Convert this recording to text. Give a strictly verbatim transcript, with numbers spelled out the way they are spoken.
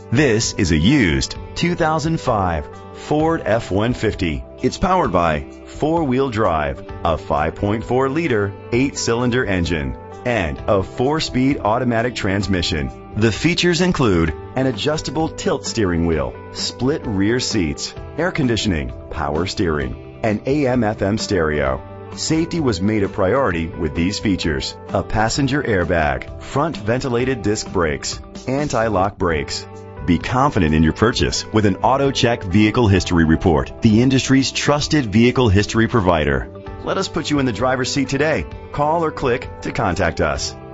This is a used two thousand five Ford F one fifty. It's powered by four-wheel drive, a five point four liter, eight-cylinder engine, and a four-speed automatic transmission. The features include an adjustable tilt steering wheel, split rear seats, air conditioning, power steering, and A M F M stereo. Safety was made a priority with these features: a passenger airbag, front ventilated disc brakes, anti-lock brakes. Be confident in your purchase with an AutoCheck Vehicle History Report, the industry's trusted vehicle history provider. Let us put you in the driver's seat today. Call or click to contact us.